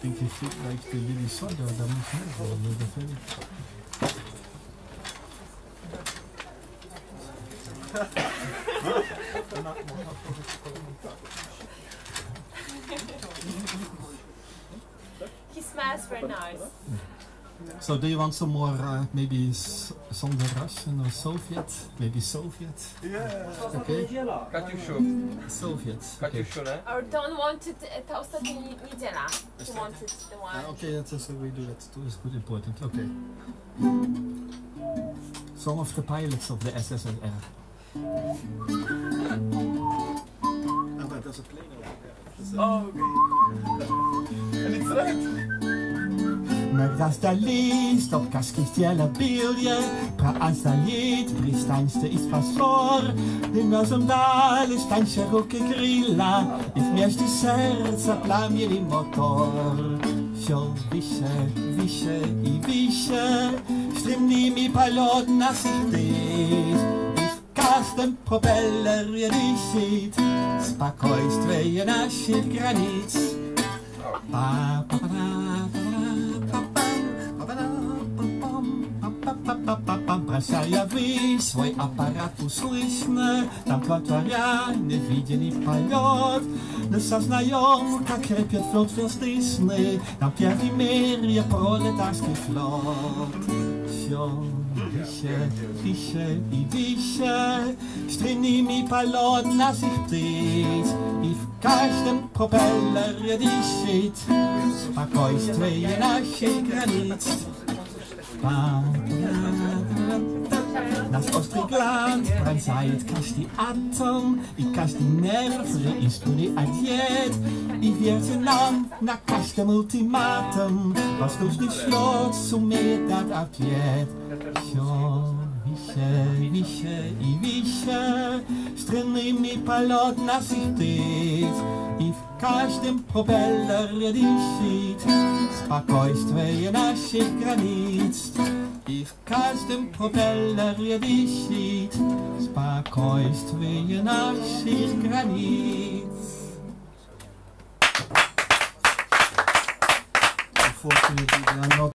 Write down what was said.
think you feel like the really soda, that moet meer dat vind ik. He smells very nice. So do you want some more, maybe some Russian or Soviet? Maybe Soviet? Yeah. Okay. Katiuszu. Soviet. Katiuszu, ne? Or don't want it, ta ostatnia niedziela. He wanted the one. Okay, that's we do that too. It's good important. Okay. Some of the pilots of the SSSR. But there's a plane over there. Oh, okay. And it's red. Раздались, топкашки сделала белье, проозалит, пристаньте из фасор, дымозом дали, станьте руки крила, и вместе сердца пламенный мотор. Все выше, выше и выше, стремнимый полет нас идет, и в каждом пропеллере дышит спокойствие наших границ. Бросая ввысь свой аппарат услышно, там творя невидимый полет, мы сознаем, как крепят флот звезды сны, там перемирие пролетарский флот. Все выше, выше и выше, стремнимый полет нас их птиц, и в каждом пропеллере дышит спокойствие наших границ. Nasz ostry glans pronzeit każdy atom i każdy nerw, że istnieje adiet i wierzy nam na każdym ultimatum. Воздушный шлот сумеет дать ответ. Все выше, выше и выше, стремный полет нас летит, и в каждом пропеллере дышит спокойствие наших границ. И в каждом пропеллере дышит спокойствие наших границ. Unfortunately, they are not